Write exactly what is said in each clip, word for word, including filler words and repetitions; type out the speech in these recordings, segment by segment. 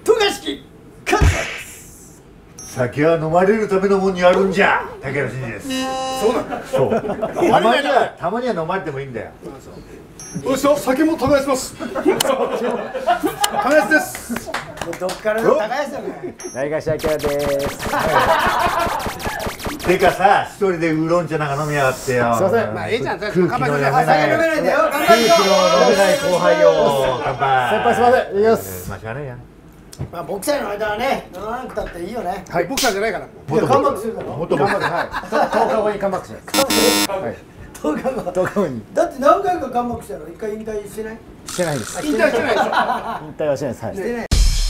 渡嘉敷勝也です。 酒は飲まれるためのもんにあるんじゃ。竹原慎二です。 そうなんだ。 そう。たまにはたまには飲まれてもいいんだよ。 よしよ、酒も耕します。耕しです。 どっからの高橋さんね。 大会社明です。 てかさ、一人でウーロン茶なんか飲みやがってよ。 すいません。 まあ、ええじゃん、 空気の読めない。 酒飲めないんだよ。頑張空気のるよ。 飲めない後輩よ。乾杯。 先輩すいません。いきます。 まあしゃあねえや。 まあボクサーの間はね、飲まなくたっていいよね。 はい、ボクサーじゃないから。 いや、カムバックするだろ。 もっともっと。 はい。とおかごにカムバックします。はい。 とおかご。 とおかごに。 だって何回かカムバックしたの、一回引退してない？ してないです。 引退してないでしょ。 引退はしてないです。はい。 してない。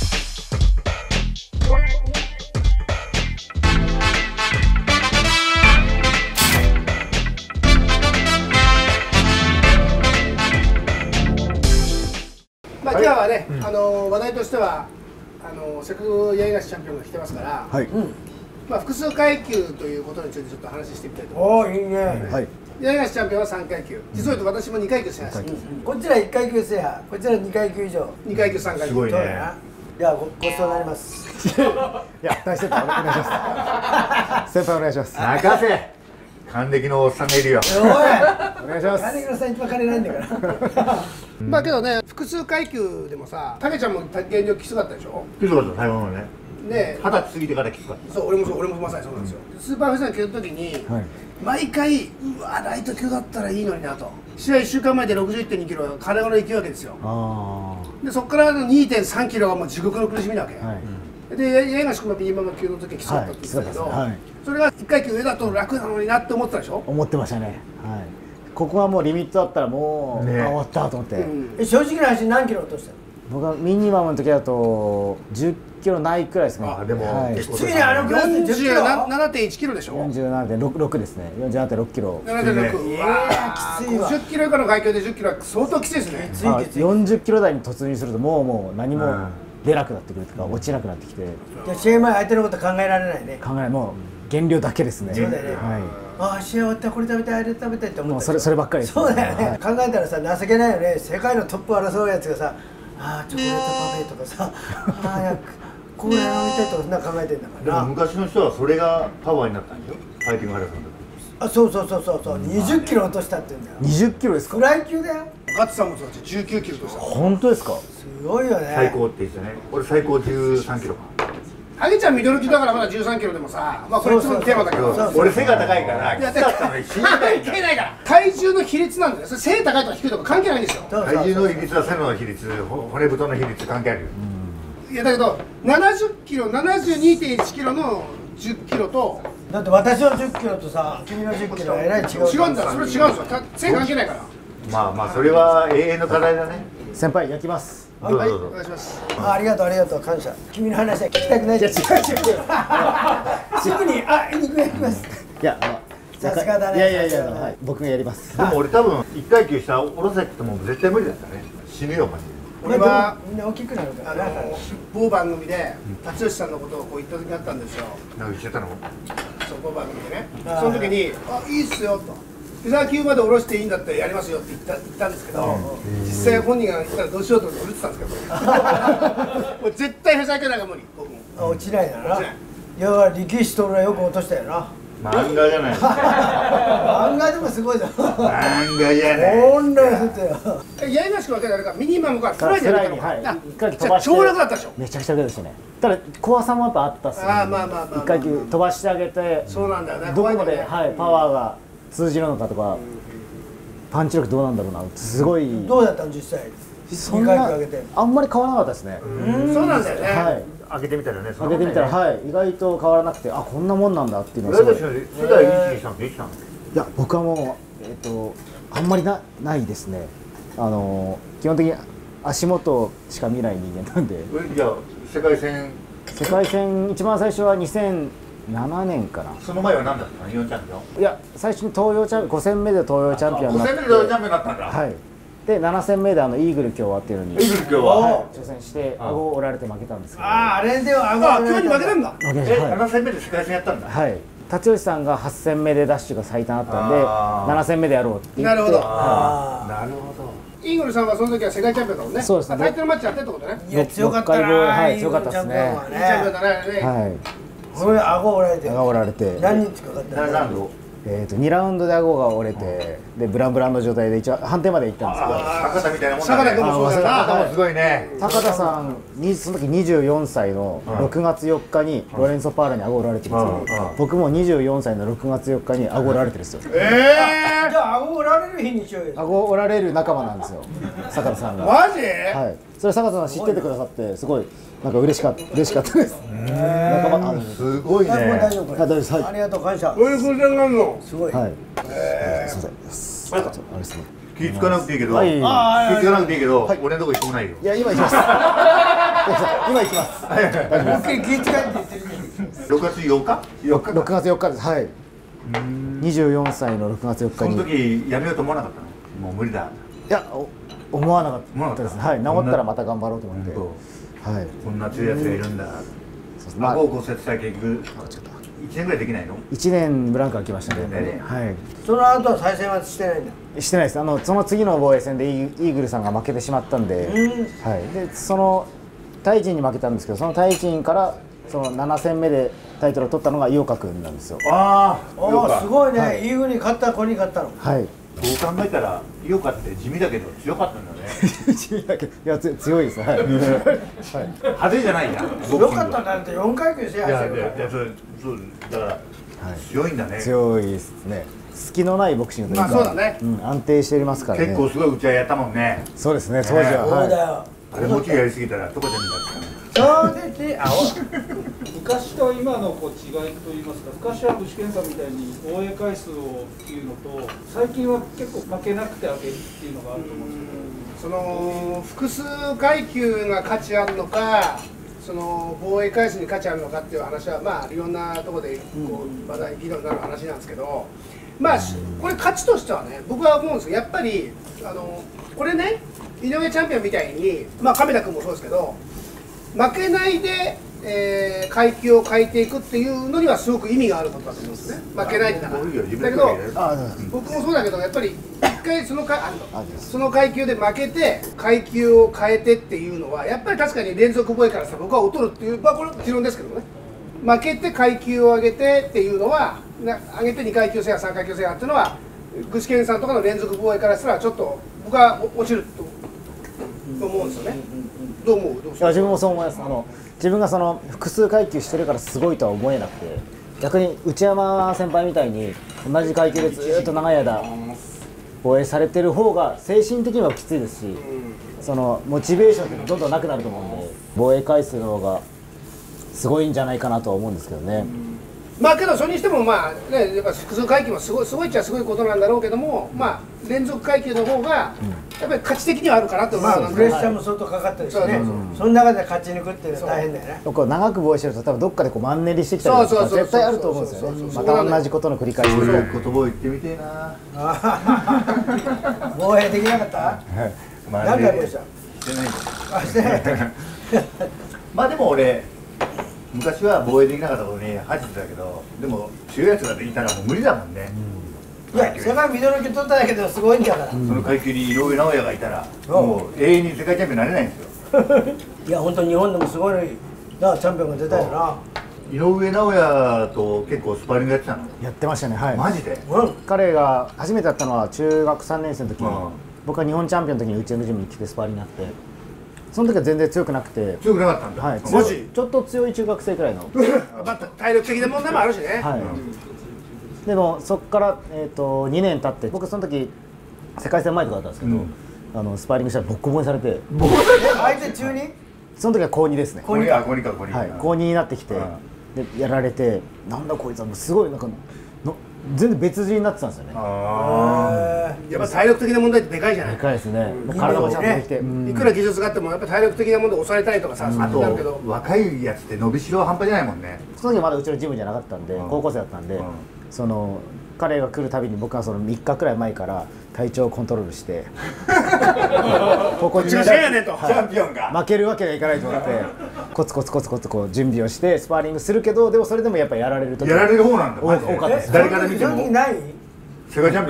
まあ、今日はね、あの話題としては、あのせっかく八重樫チャンピオンが来てますから、 はい。 まあ複数階級ということについてちょっと話してみたいと思います。 おお、いいね。 はい。 八重樫チャンピオンはさんかいきゅう、実を言うと私もにかいきゅう制覇してます。 こちらいっかいきゅう制覇、こちらにかいきゅう以上。 にかいきゅう、さんかいきゅう。 すごいね。 そうだな。ではごごちそうになります。 いや、大先輩お願いします。先輩お願いします。 任せ。還暦のおっさんがいるよ。 おい。 お願いします。 金黒さん一番金ないんだから。 まあけどね、複数階級でもさ、たけちゃんも減量きつかったでしょ。 きつかった最後のね。 ね、 二十歳過ぎてからきつかった。 そう、俺もそう、俺もまさにそうなんですよ。スーパーフェザーに蹴るときに、 はい。 毎回、うわ、ライト級だったらいいのになと。試合いっしゅうかんまえでろくじゅういってんにキロ、金柄いくわけですよ。 あで、そこからの にてんさんキロがもう地獄の苦しみなわけ。 あ。はい。 で、八重樫君も ビーママ級の時はきつかったって言ってたけど、 はい、はい、 それがいっかいきゅう上だと楽なのになって思ってたでしょ。 思ってましたね。はい。ここはもうリミットだったらもう、 ね、 あ終わったと思って、うん、 え、正直な話何キロ落としたの？ 僕はミニマムの時だとじゅっキロないくらいですね。 あでも、 はい、 次にあのクラスでじゅっキロよんじゅうななてんいちキロでしょ。 よんじゅうななてんろくですね。よんじゅうななてんろくキロ。 ななてんろく。 いやきついわ。 ごじゅっキロ以下の階級でじゅっキロは相当きついですね。 きついきつい。 よんじゅっキロ台に突入するともうもう何も出なくなってくるとか、落ちなくなってきて。 じゃあ試合前相手のこと考えられないね。 考えもう減量だけですね。 そうだよね。 はい。 ああ、試合終わったらこれ食べたい、あれ食べたいって思って。 もうそれそればっかりです。 そうだよね。考えたらさ、情けないよね。世界のトップを争うやつがさ、ああチョコレートパフェとかさ、ああやコーラ飲みたいとかそんな考えてんだからな。 でも昔の人はそれがパワーになったんでしょ。ファイティングハラスの時。 あ、そうそうそうそうそう。にじゅっキロ落としたって言うんだよ。 にじゅっキロですか。 フライ級だよ。 ガッツさんもそうだしじゅうきゅうキロとした。 本当ですか。 すごいよね。 最高って言ってたね。俺最高じゅうさんキロか。 ハゲちゃんミドル級だからまだじゅうさんキロでもさ、まあこれいつものテーマだけど、 俺背が高いからきつかったのに死にたいんだ。 関係ないから。体重の比率なんだよ。それ背高いとか低いとか関係ないんですよ。 体重の比率は背の比率、骨太の比率関係あるよ。 いやだけどななじゅっキロ、ななじゅうにてんいちキロのじゅっキロと、 だって私のじゅっキロとさ、君のじゅっキロはえらい違う。 違うんだ。それ違うんですよ。背関係ないから。 まあまあそれは永遠の課題だね。 先輩焼きます。 どうはい、 ぞどうぞ。 お願いします。 あ、ありがとうありがとう感謝。君の話は聞きたくない。 いや違う違うすぐにあ肉焼きます。 いや、まあ、 さすがだね。 いやいやいや、はい、僕がやります。 でも俺多分いっかいきゅう下下ろせって言っても絶対無理だったね。死ぬよマジで。 俺はみんな大きくなるかあらな。 の某番組で辰吉さんのことをこう言った時があったんですよ。 なんか言っちゃったの？ そう某番組でね。 あーその時に「あ、いいっすよ」と「フェザー級まで下ろしていいんだったらやりますよ」って言った言ったんですけど、実際本人が言ったらどうしようと思って降りてたんですけど、もう絶対フェザー級なんか無理。僕もあ、落ちないだな。 落ちない。 いや、力士と俺はよく落としたよな。 漫画じゃない。 漫画でもすごいじゃん。 漫画じゃない。 こんなやつだよ。 八重樫君は誰かミニマムからフライにやったのか。 はいあ一回じゃあ超楽だったでしょ。 めちゃくちゃ楽でしたね。ただ怖さもやっぱあったっすね。 あーまあまあまあまあ一回飛ばしてあげて、 そうなんだよね。 どこまで、 怖いんだよねはい、パワーが通じるのかとか、パンチ力どうなんだろうな、すごい。 どうだったの実際。 そんなにかい級上げて。 あんまり変わらなかったですね。 そうなんだよね。 はい。 開けてみたらね。 上げてみたら、はい、意外と変わらなくて、あ、こんなもんなんだっていうの俺はすごい。 たちの世代一気にしたのっていつなの？ いや、僕はもう、えっと、あんまりな、ないですね。あの、基本的に足元しか見ない人間なんで。 じゃあ世界戦。 世界戦、一番最初はにせんななねんかな。 その前は何だったの？日本チャンピオン。 いや、最初に東洋チャンピオン、ご戦目で東洋チャンピオンにごなって。 戦目で東洋チャンピオンになったんだ。 はい。で、なな戦目であのイーグル共和っていうのに。 イーグル今日は。 はい、挑戦して、顎を折られて負けたんですけど。 ああ、あれではあ、今日に負けたんだ。 負けましえ、 た。はい。 七戦目で世界戦やったんだ。 はい。辰吉さんがはち戦目でダッシュが最短だったんで、 あーなな戦目でやろうって言って。 なるほどはなるほど。 イーグルさんはその時は世界チャンピオンだもんね。 そうですねタイトルマッチやってってことね。 いや強かったなろっかい防衛はい強かったですねイーグルチャンピオンはいいチャンピオンだね。 はいねこれ顎折られて顎折られて何日かかった何ラウンドえー、とにラウンドで顎が折れて、でブランブランの状態で一応判定まで行ったんですけど、 坂田みたいなもん坂田君だねもそうだな。 坂田もすごいね高田さんにその時にじゅうよんさいのろくがつよっかにロレンソ・パーラに顎折られてるんですけど、 うんうん僕もにじゅうよんさいのろくがつよっかに顎折られてるんですよ。 えじゃあ顎折られる日にしようよ顎折られる仲間なんですよ、坂田さんー、 が。 マジ？ はい、それ坂田さん知っててくださってすごいなんか嬉しかった嬉しかったです。仲間あのすごいあもう大ね丈夫これあ大丈夫ですはいありがとう感謝どういう偶然があるの？ すごいはい。すみませんです。あれですね。 気ぃつかなくていいけど、 はい気ぃつかなくていいけど、俺のとこ行ってもないよ。 いや今行きます。今行きます。 僕気遣いって言ってるろくがつようか？よっか。 ろくがつよっかです。はい。にじゅうよんさいのろくがつよっかそに。 の時やめようと思わなかったの？もう無理だ。 いやお思わなかったです。はい。治ったらまた頑張ろうと思って。 本はい。 こんな強いやつがいるんだ。 そうです。まあ顎を骨折したら結局いちねんぐらいできないの？ 一年ブランク空きましたね。 ねはい。 その後は再戦はしてないんだしてないです。あのその次の防衛戦でイーイーグルさんが負けてしまったんで、 うんはい。でそのタイチンに負けたんですけど、そのタイチンからそのなな戦目でタイトルを取ったのが井岡君なんですよ。 ああ、 おおすごいね、 はいい、い風に勝った子に勝ったのはい。 そう考えたら井岡って地味だけど強かったんだね。 地味だけどいやつ強いです。はい。はい。 派手じゃないやん。 強かったんだってよんかい級制いや覇してるかいやいやそうそうだから強いんだね。 強いですね。隙のないボクシングというか、 まあそうだねん、安定していますからね。 結構すごい打ち合いやったもんね。 そうですね。当時は、 らそうだはい。 よあれもちやりすぎたらとこちゃんみたいですかね。 そうですねあ昔と今のこう違いといいますか、昔は具志堅さんみたいに防衛回数をっていうのと、最近は結構負けなくてあげるっていうのがあると思うんですけど、 その複数階級が価値あるのか、その防衛回数に価値あるのかっていう話は、まあいろんなところでこう話題議論になる話なんですけど、まあこれ価値としてはね、僕は思うんですけど、やっぱりあのこれね、井上チャンピオンみたいに、まあ亀田君もそうですけど、負けないで、えー、階級を変えていくっていうのにはすごく意味があることだと思うんですね。負けないでだから。だけどあ、 僕もそうだけど、やっぱり一回そのかああその階級で負けて階級を変えてっていうのはやっぱり確かに連続防衛からさ僕は劣るっていう、まあこれ持論ですけどね。負けて階級を上げてっていうのはな上げてにかい級制覇さんかい級制覇っていうのは具志堅さんとかの連続防衛からしたらちょっと僕は落ちると思うんですよね。どう思う？どういや自分もそう思います。あの自分がその複数階級してるからすごいとは思えなくて、逆に内山先輩みたいに同じ階級でずーっと長い間防衛されてる方が精神的にはきついですし、そのモチベーションってどんどんなくなると思うんで、防衛回数の方がすごいんじゃないかなとは思うんですけどね。 まあけどそれにしてもまあねやっぱ複数階級もすごいすごいっちゃすごいことなんだろうけども、まあ連続階級の方がやっぱり価値的にはあるかなと思うまあなんで。 プレッシャーも相当かかったりしてね、 そうそうその中で勝ち抜くっていうのは大変だよねこう長く防衛してると多分どっかでこうマンネリしてきたりとかそうそうそう絶対あると思うんですよね。また同じことの繰り返しそうで。 いう言葉を言ってみてえな。 防衛できなかったまあ何回防衛したしてないんだ。 あしてないまあでも俺昔は防衛できなかったことに恥じてたけど、でも強いやつがいたらもう無理だもんね。 いや世界ミドル級取っただけでもすごいんだから、 その階級に井上尚弥がいたら、 うんもう永遠に世界チャンピオンになれないんですよ。 いや本当日本でもすごいなチャンピオンが出たよな井上尚弥と結構スパーリングやってたの。 やってましたね。はい。 マジで。 うん彼が初めて会ったのは中学さんねん生の時に、 うん僕は日本チャンピオンの時にうちのジムに来てスパーリングになって、その時は全然強くなくて、 強くなかったんだ。 はい、 マジちょっと強い中学生くらいの、 まあ体力的な問題もあるしね。 はい、でもそこから、えー、とにねん経って僕その時世界戦前とかだったんですけど、 うんあのスパーリングしたらボッコボコにされて、 え相手中にその時は高にですね、 ここにあここにかここに。 はい、高にになってきて、でやられて、なんだこいつはもうすごいなんかの全然別人になってたんですよね。 あやっぱ体力的な問題ってでかいじゃない。 でかいですね。体もちゃんとできて、うんいくら技術があってもやっぱ体力的なもので抑えたいとかさ、 あ。あなるけどと若いやつって伸びしろ半端じゃないもんね。 その時はまだうちのジムじゃなかったんで、 うん高校生だったんで、 うんその彼が来るたびに僕はそのみっかくらい前から体調をコントロールしてここに違うやねんと。 チャンピオンが。 負けるわけにはいかないと思ってコツコツコツコツこう準備をしてスパーリングするけど、でもそれでもやっぱりやられる時やられる方なんだ。 多マジでかったです。 誰から見てもその時ない世界チャンピオンですよ。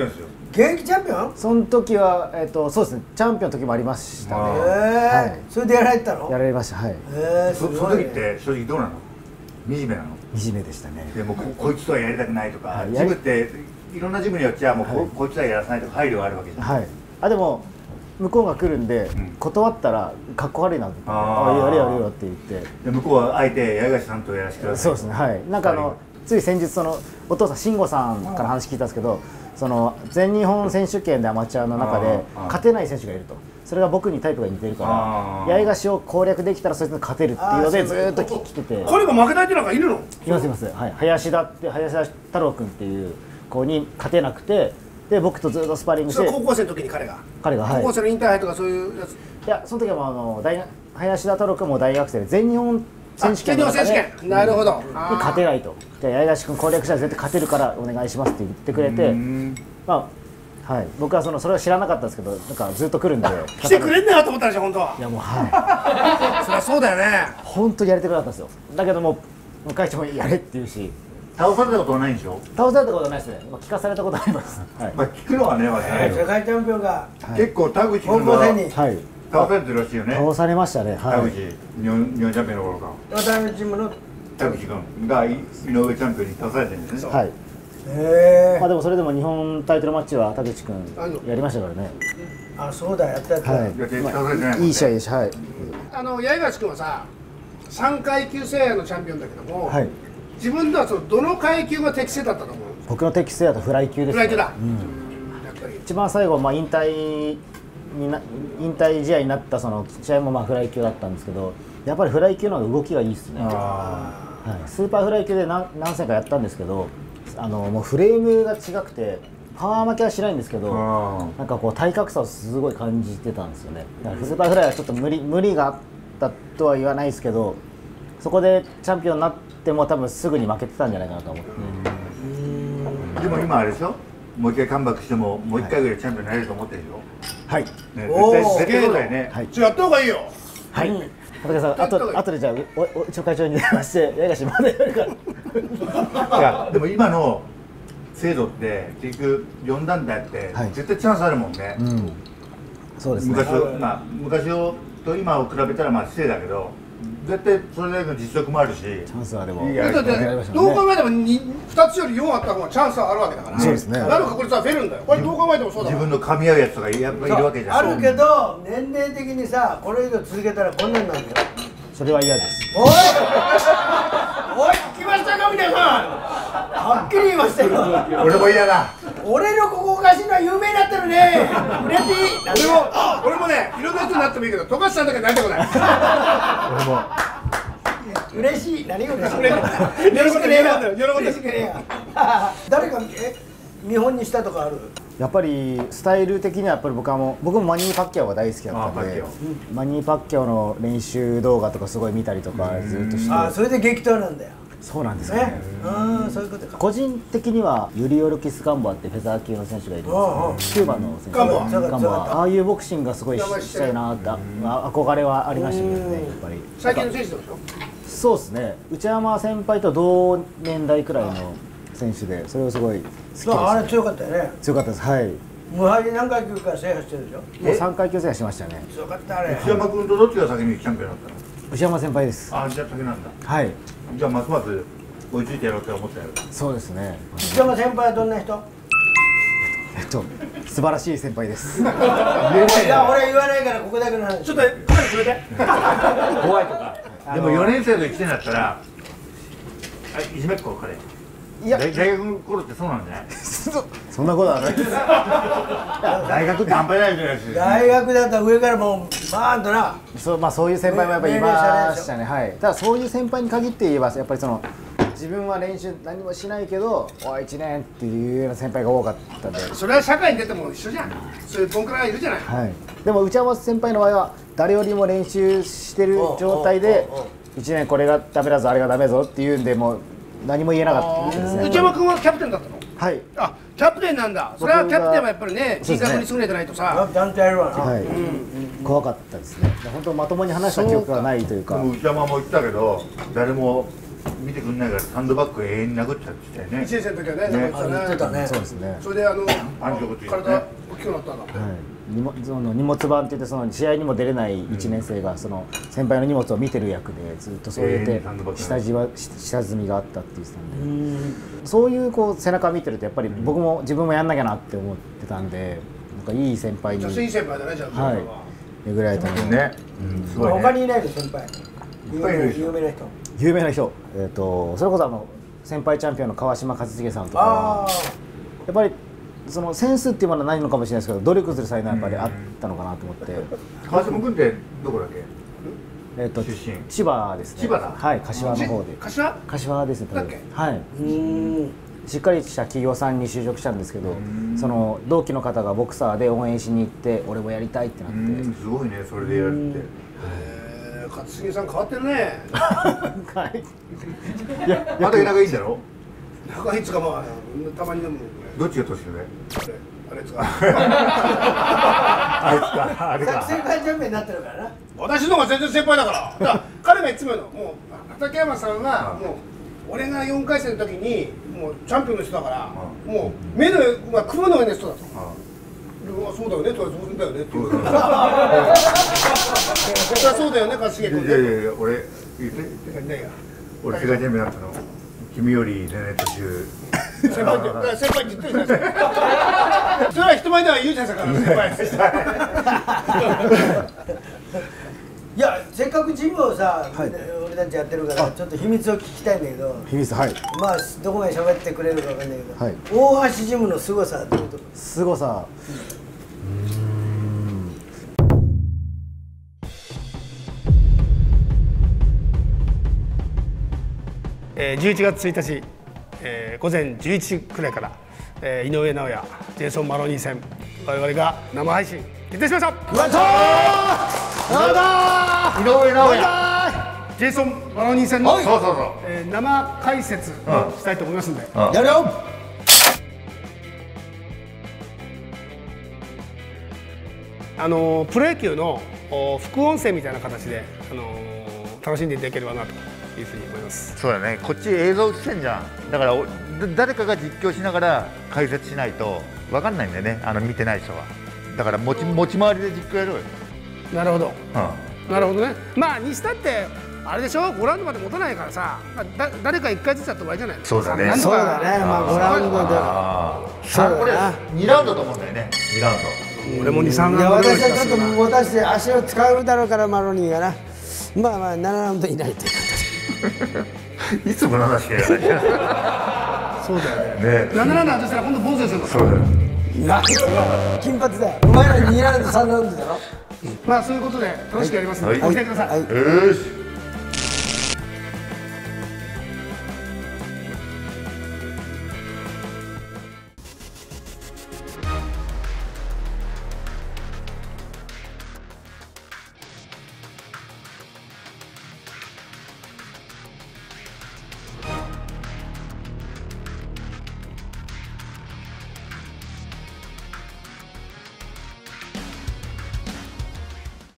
現役チャンピオン？ その時は、えっと、そうですね、チャンピオンの時もありましたね。 えはいえ、それでやられてたの？ やられました。はい。 ええ、すそごいね。 その時って正直どうなの？惨めなの？ 惨めでしたね。 でもここいつとはやりたくないとか、 はいジムっていろんなジムによっちゃもうこ,、 はいこいつとはやらせないとか配慮があるわけじゃん。 はい。あ、でも向こうが来るんで、 うん断ったらかっこ悪いなって言って、 あーあ、やれやれよって言って。 で向こうはあえて八重樫さんとやらせてください。 そうですね。はい。なんかあのつい先日そのお父さん慎吾さんから話聞いたんですけど、その全日本選手権でアマチュアの中であー勝てない選手がいると。それが僕にタイプが似てるかあーら、八重樫を攻略できたらそいつに勝てるっていうのでずーっと来来てて。 彼が負けたってなんかいるの？ いますいます、はい、林田って林田太郎君っていう子に勝てなくて、で僕とずっとスパーリングしてそれ高校生の時に彼が彼が、はい、 高校生のインターハイとかそういうやつ。 いやその時はもうあの大学林田太郎君も大学生で全日本選手権のあ全日中で本選手権、なるほど。 に勝てないと、じゃあ八重樫君攻略したら絶対勝てるからお願いしますって言ってくれて、まあはい、僕はそのそれは知らなかったんですけど、なんかずっと来るんで来てくれんねなと思ったでしょ本当は。 いやもうはいそりゃそうだよね。 本当にやりたくなかったんですよ。だけども向井長もやれって言うし、 倒されたことはないんでしょ？ 倒されたことはないですね、まあ、聞かされたことはあります、はいまあ聞くのはね、わけないよ。 世界チャンピオンが結構田口高君が校生にはい、 倒されてるらしいよね。 倒されましたね、はい、 田口日本日本チャンピオンの頃か。 渡辺チームの。 田口君が井上チャンピオンに倒されてるんですね。 はい、 えまあでもそれでも日本タイトルマッチは田口君あのやりましたからね。 え、あ、そうだ、やったやった。 はいいや絶対倒されてないもんね。 いい試合でした。はい。 あの八重樫君はささんかい級制覇のチャンピオンだけども、 はい。 自分ではそのどの階級が適正だったと思う？ 僕の適性だとフライ級です、ね。 フライ級だ。 うん。 やっぱり一番最後まあ引退にな引退試合になったその試合もまあフライ級だったんですけど、やっぱりフライ級の方が動きがいいですね。 あはい。スーパーフライ級で何何戦かやったんですけど、あのもうフレームが違くてパワー負けはしないんですけーど。 あなんかこう体格差をすごい感じてたんですよね。だからスーパーフライはちょっと無理無理があったとは言わないですけど、そこでチャンピオンになっても多分すぐに負けてたんじゃないかなと思って。 ーでも今あれでしょ？もう一回カムバックしてももう一回ぐらいチャンピオンになれると思ってるでしょ？ はいね、 おー絶対絶対そうだよね。 はいじゃあやった方がいいよ。 はい。畑さん、あとあとでじゃあおお一応会長に電話して八重樫まだやるから。 いやでも今の制度って結局よん団体あって、 はい絶対チャンスあるもんね。 うん。そうですね。 昔をまあ昔をと今を比べたらまあ失礼だけど、絶対それだけの実力もあるし。 チャンスはでも。 いやだってやりましたねどう考えてもにふたつよりよんあった方がチャンスはあるわけだから。 そうですねなる確率は増えるんだよ。これどう考えてもそうだから。 自分の噛み合うやつとかやっぱいるわけじゃん。 あるけど、年齢的にさ、これ以上続けたらこんなんなんだよ。 それは嫌です。 おいおい、聞きましたか皆さん。はっきり言いましたよ。 俺も嫌だ。 俺のここがしのは有名になってるね。売れていい。 俺も俺もねいろんな人になってもいいけど富樫さんだけなりたくない。 俺も。 嬉しい。何が嬉しい。 喜んでる嬉しくねえよ。 喜んでる喜んでる嬉しくねえよ。誰かえ見本にしたとかある？ やっぱりスタイル的にはやっぱり僕はもう僕もマニー・パッキャオが大好きだったんであパッキャ、 マニー・パッキャオの練習動画とかすごい見たりとかずっとして、 あ、それで激闘なんだよ。 そうなんですよねね。。 うん、そういうことか。 個人的にはユリオルキス・ガンボアってフェザー級の選手がいるんですうんうんけど、キューバの選手ガンボアガンボアああいうボクシングがすごいししたいなってあ憧れはありましたけどね、やっぱり最近の選手でしょ。 そうですね、内山先輩と同年代くらいの選手で、それをすごい好きです。 そう、あれ強かったよね。 強かったです。はい、も無敗で何回級か制覇してるでしょ。 うさんかい級制覇しましたね。 強かったあれ。 内山君とどっちが先にチャンピオンだったの？ 内山先輩です。 あ、じゃあ先なんだ。 はい、 じゃあますます追いついてやろうって思ったよ。 そうですね。 内山先輩はどんな人？ えっと素晴らしい先輩です。 いや、俺言わないからここだけの話。 ちょっとカメラ決めて。 怖いとか。でもよねん生のいちねんだったら、あ、いじめっ子彼。 いや大大学の頃ってそうなんじゃない？ そんなことはないです。 大学って半端ないじゃないですか。 大学だったら上からもうバーンとな。 そう、まあそういう先輩もやっぱりいましたね。はい。ただそういう先輩に限って言えばやっぱりその自分は練習何もしないけどおいいちねんっていうような先輩が多かったんで。 それは社会に出ても一緒じゃん。そういうボンクラがいるじゃない。 はい。でも内山先輩の場合は誰よりも練習してる状態でおうおうおういちねんこれがダメだぞあれがダメぞっていうんでもう何も言えなかったですね。 内山君はキャプテンだったの？ はい。 あ、キャプテンなんだ。それはキャプテンはやっぱりね、 そうですね人格に優れてないとあさ。 ちゃんとやるわな。 はい。怖かったですね。本当まともに話した記憶がないというか。 でも内山も言ったけど、誰も見てくんないからサンドバッグ永遠に殴っちゃってたよね。 いちねん生の時はね、ねあ言ってたね。 そうですね。 それであの繁殖っていうね体大きくなったんだ。 はい、荷物その荷物版って言ってその試合にも出れないいちねん生がその先輩の荷物を見てる役でずっとそうやって下地は下積みがあったって言ってたんで、そういうこう背中見てるとやっぱり僕も自分もやんなきゃなって思ってたんで、なんかいい先輩に女性いい先輩だねじゃあ。 はい巡り会えたので、 ね。すごいね。 他にいないの先輩。有名な有名な人。 有名な人、えー、とそれこそあの先輩チャンピオンの川島克重さんとかあはやっぱりそのセンスっていうものはないのかもしれないですけど努力する才能はやっぱりあったのかなと思って、 川島君ってどこだっけ？ えー、と出身千葉ですね。 千葉だはい、柏の方で柏？ 柏ですね多分だっけはい。 あ。うーん。 しっかりした企業さんに就職したんですけど、その同期の方がボクサーで応援しに行って俺もやりたいってなうって、 ん、すごいね、それでやるって。 えー、勝重さん変わってるね。 はいいやまた仲いいんだろ？ 仲いいつかまあたまにでもどっちが年上？ あれあれつか。 あいつか、あれか。 先輩チャンピオンになってるからな。 私の方が全然先輩だから。だから彼がいつも言うのもう畠山さんはもう俺がよんかい戦の時にもうチャンピオンの人だからもう目のまあ雲の上の人だと。うわそうだよねとはそうだよねって言う。そうだよね勝重君いやいね。 やいや、俺言って言って。 ね俺世界チャンピオンになったの。君より全然年上。 先輩って先輩って言ってるじゃないですか。それは人前では言うじゃないですか先輩。 いやせっかくジムをさ、俺たちやってるからちょっと秘密を聞きたいんだけど、 秘密、はい、 まあどこまで喋ってくれるかわかんないけど、 はい、 大橋ジムの凄さはどういうとこ？ 凄さ、 えー、じゅういちがつついたち、えー、午前じゅういちじくらいから、えー、井上尚弥、ジェイソン・マロニー戦、我々が生配信決定しました。 やったーやったー井上尚弥。 ジェイソン・マロニー戦の、 そうそうそう。 えー、生解説をしたいと思いますんで、 やるよ。 あのー、プロ野球のお副音声みたいな形で、あのー、楽しんでいただければなというふうに思います。 そうだね、こっち映像映ってんじゃん。だからお誰かが実況しながら解説しないと分かんないんだよね、あの見てない人は。だから持ち持ち回りで実況やろうよ。 なるほど、 うん、 なるほどね。まあにしたってあれでしょ、ごラウンドまで持たないからさ、だ誰かいっかいずつやったら終わりじゃない。 そうだねなんとそうかだね。まあごラウンドで。 あそうだな。 にラウンドと思うんだよね、にラウン俺もに、さんいやラウンド私はちょっと持たして足を使うだろうからマロニーがな。まあまあななラウンド以内というド。いつもの話しかやらないじゃん。 そうだよね。 ね、 ななラウンド外したら今度坊主ですよ。 そうだよ。 形。金髪だよ。お前らにラウンドさんラウンドだろ。 まあそういうことで楽しくやりますので、 はいご期待ください。 はい。 よし。